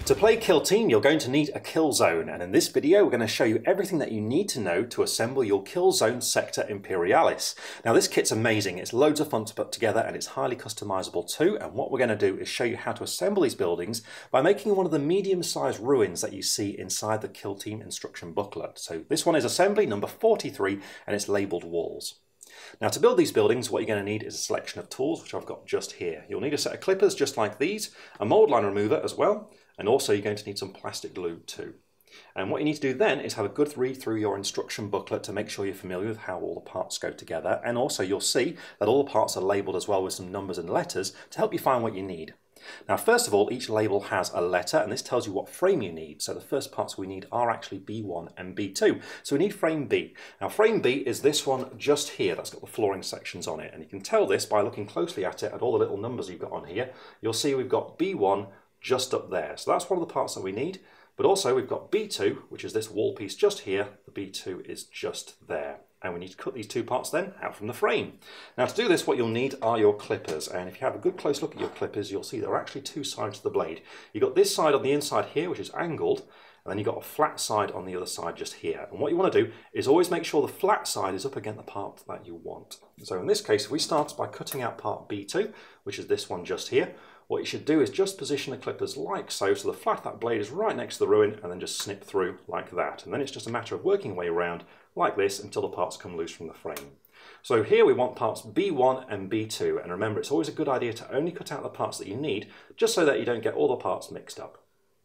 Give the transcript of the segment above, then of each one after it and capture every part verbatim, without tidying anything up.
To play Kill Team, you're going to need a Killzone, and in this video we're going to show you everything that you need to know to assemble your Killzone Sector Imperialis. Now this kit's amazing, it's loads of fun to put together and it's highly customizable too, and what we're going to do is show you how to assemble these buildings by making one of the medium-sized ruins that you see inside the Kill Team instruction booklet. So this one is assembly number forty-three and it's labelled walls. Now to build these buildings, what you're going to need is a selection of tools, which I've got just here. You'll need a set of clippers just like these, a mould line remover as well, and also you're going to need some plastic glue too. And what you need to do then is have a good read through your instruction booklet to make sure you're familiar with how all the parts go together, and also you'll see that all the parts are labelled as well with some numbers and letters to help you find what you need. Now first of all, each label has a letter and this tells you what frame you need. So the first parts we need are actually B one and B two. So we need frame B. Now frame B is this one just here that's got the flooring sections on it, and you can tell this by looking closely at it, at all the little numbers you've got on here. You'll see we've got B one just up there. So that's one of the parts that we need. But also we've got B two, which is this wall piece just here. The B two is just there. And we need to cut these two parts then out from the frame. Now to do this, what you'll need are your clippers. And if you have a good close look at your clippers, you'll see there are actually two sides to the blade. You've got this side on the inside here, which is angled, and then you've got a flat side on the other side just here. And what you want to do is always make sure the flat side is up against the part that you want. So in this case, if we start by cutting out part B two, which is this one just here, what you should do is just position the clippers like so, so the flat of that blade is right next to the ruin, and then just snip through like that. And then it's just a matter of working your way around like this until the parts come loose from the frame. So here we want parts B one and B two, and remember it's always a good idea to only cut out the parts that you need, just so that you don't get all the parts mixed up.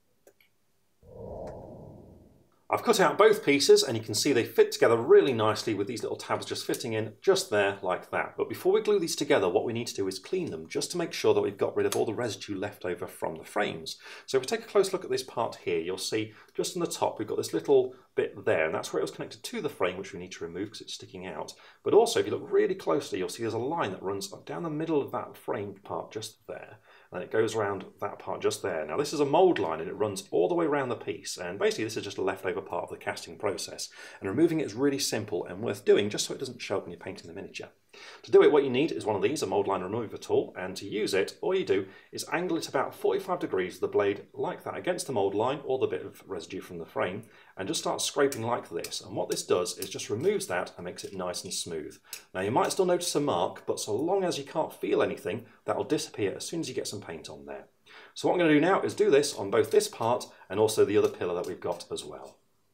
I've cut out both pieces and you can see they fit together really nicely with these little tabs just fitting in just there like that. But before we glue these together, what we need to do is clean them just to make sure that we've got rid of all the residue left over from the frames. So if we take a close look at this part here, you'll see just on the top we've got this little bit there, and that's where it was connected to the frame, which we need to remove because it's sticking out. But also if you look really closely, you'll see there's a line that runs up down the middle of that framed part just there. And it goes around that part just there. Now this is a mould line and it runs all the way around the piece, and basically this is just a leftover part of the casting process, and removing it is really simple and worth doing just so it doesn't show up when you're painting the miniature. To do it, what you need is one of these, a mould line remover tool, and to use it all you do is angle it about forty-five degrees of the blade like that against the mould line or the bit of residue from the frame, and just start scraping like this. And what this does is just removes that and makes it nice and smooth. Now you might still notice a mark, but so long as you can't feel anything, that will disappear as soon as you get some paint on there. So what I'm going to do now is do this on both this part and also the other pillar that we've got as well.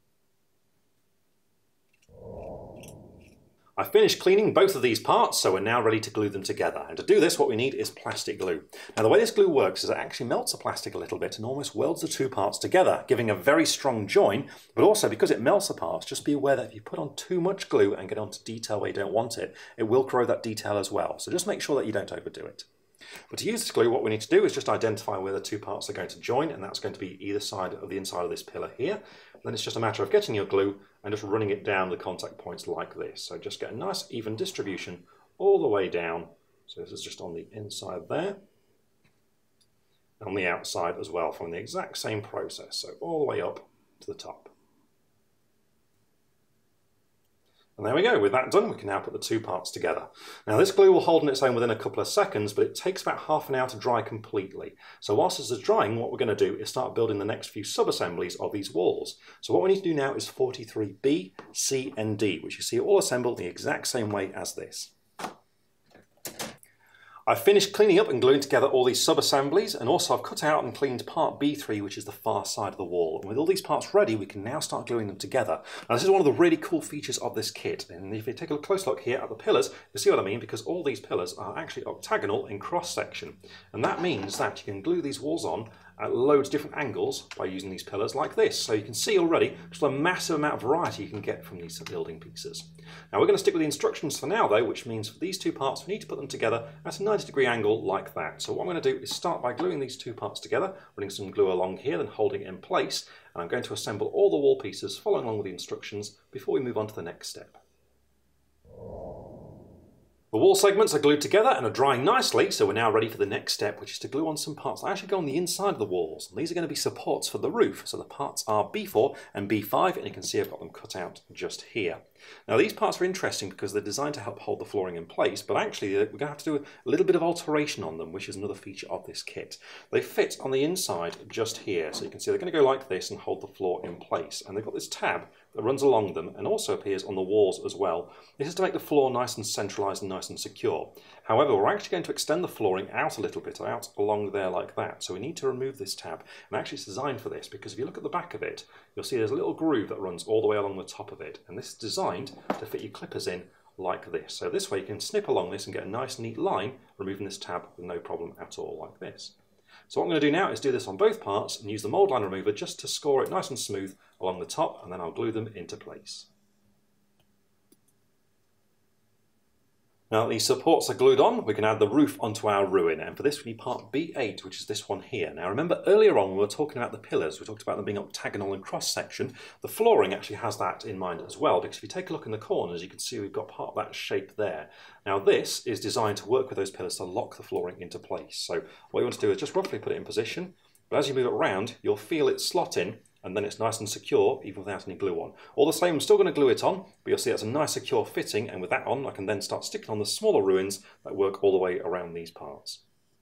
I finished cleaning both of these parts, so we're now ready to glue them together. And to do this, what we need is plastic glue. Now the way this glue works is it actually melts the plastic a little bit and almost welds the two parts together, giving a very strong join, but also because it melts the parts, just be aware that if you put on too much glue and get onto detail where you don't want it, it will corrode that detail as well. So just make sure that you don't overdo it. But to use this glue, what we need to do is just identify where the two parts are going to join, and that's going to be either side of the inside of this pillar here. Then it's just a matter of getting your glue and just running it down the contact points like this. So just get a nice even distribution all the way down. So this is just on the inside there, and on the outside as well, from the exact same process. So all the way up to the top. And there we go, with that done, we can now put the two parts together. Now this glue will hold on its own within a couple of seconds, but it takes about half an hour to dry completely. So whilst this is drying, what we're going to do is start building the next few sub-assemblies of these walls. So what we need to do now is forty-three B, C and D, which you see all assembled the exact same way as this. I've finished cleaning up and gluing together all these sub-assemblies, and also I've cut out and cleaned part B three, which is the far side of the wall. And with all these parts ready, we can now start gluing them together. Now this is one of the really cool features of this kit, and if you take a close look here at the pillars, you'll see what I mean, because all these pillars are actually octagonal in cross-section. And that means that you can glue these walls on at loads of different angles by using these pillars like this. So you can see already just a massive amount of variety you can get from these building pieces. Now we're going to stick with the instructions for now though, which means for these two parts we need to put them together at a ninety degree angle like that. So what I'm going to do is start by gluing these two parts together, running some glue along here, then holding it in place, and I'm going to assemble all the wall pieces following along with the instructions before we move on to the next step. The wall segments are glued together and are drying nicely, so we're now ready for the next step, which is to glue on some parts that actually go on the inside of the walls. And these are going to be supports for the roof, so the parts are B four and B five, and you can see I've got them cut out just here. Now these parts are interesting because they're designed to help hold the flooring in place, but actually we're going to have to do a little bit of alteration on them, which is another feature of this kit. They fit on the inside just here, so you can see they're going to go like this and hold the floor in place. And they've got this tab that runs along them and also appears on the walls as well. This is to make the floor nice and centralised and nice and secure. However, we're actually going to extend the flooring out a little bit, out along there like that. So we need to remove this tab. And actually it's designed for this because if you look at the back of it, you'll see there's a little groove that runs all the way along the top of it. And this is designed to fit your clippers in like this. So this way you can snip along this and get a nice neat line, removing this tab with no problem at all like this. So what I'm going to do now is do this on both parts and use the mould line remover just to score it nice and smooth along the top, and then I'll glue them into place. Now that these supports are glued on, we can add the roof onto our ruin, and for this we need part B eight, which is this one here. Now remember earlier on we were talking about the pillars, we talked about them being octagonal and cross section. The flooring actually has that in mind as well, because if you take a look in the corners you can see we've got part of that shape there. Now this is designed to work with those pillars to lock the flooring into place. So what you want to do is just roughly put it in position, but as you move it around you'll feel it slot in, and then it's nice and secure even without any glue on. All the same, I'm still going to glue it on, but you'll see it's a nice secure fitting, and with that on I can then start sticking on the smaller ruins that work all the way around these parts.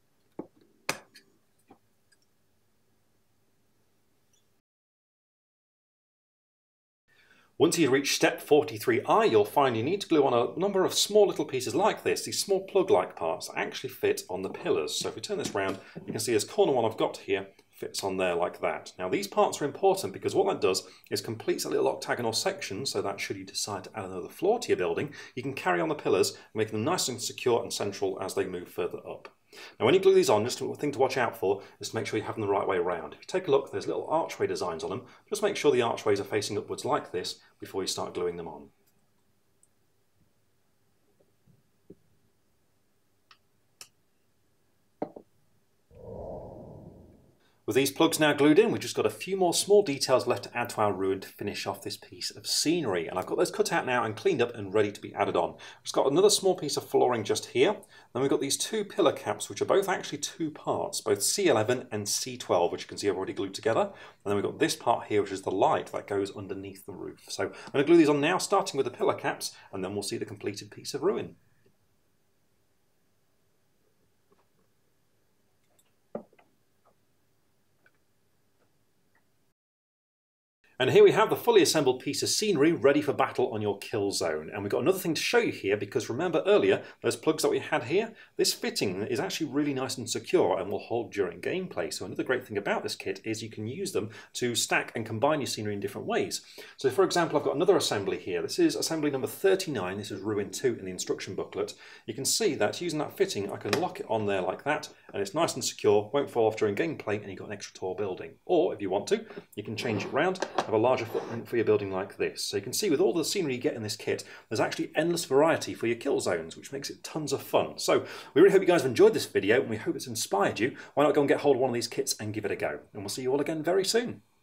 Once you reach step forty-three I, you'll find you need to glue on a number of small little pieces like this, these small plug-like parts that actually fit on the pillars. So if we turn this round, you can see this corner one I've got here fits on there like that. Now these parts are important because what that does is completes a little octagonal section, so that should you decide to add another floor to your building, you can carry on the pillars, making them nice and secure and central as they move further up. Now when you glue these on, just a thing to watch out for is to make sure you have them the right way around. If you take a look, there's little archway designs on them. Just make sure the archways are facing upwards like this before you start gluing them on. With these plugs now glued in, we've just got a few more small details left to add to our ruin to finish off this piece of scenery. And I've got those cut out now and cleaned up and ready to be added on. We've got another small piece of flooring just here. Then we've got these two pillar caps, which are both actually two parts, both C eleven and C twelve, which you can see I've already glued together. And then we've got this part here, which is the light that goes underneath the roof. So I'm going to glue these on now, starting with the pillar caps, and then we'll see the completed piece of ruin. And here we have the fully assembled piece of scenery ready for battle on your kill zone. And we've got another thing to show you here, because remember earlier, those plugs that we had here, this fitting is actually really nice and secure and will hold during gameplay. So another great thing about this kit is you can use them to stack and combine your scenery in different ways. So for example, I've got another assembly here. This is assembly number thirty-nine. This is Ruin two in the instruction booklet. You can see that using that fitting, I can lock it on there like that, and it's nice and secure, won't fall off during gameplay, and you've got an extra tall building. Or if you want to, you can change it around, have a larger footprint for your building like this. So you can see with all the scenery you get in this kit, there's actually endless variety for your kill zones, which makes it tons of fun. So we really hope you guys have enjoyed this video, and we hope it's inspired you. Why not go and get hold of one of these kits and give it a go? And we'll see you all again very soon.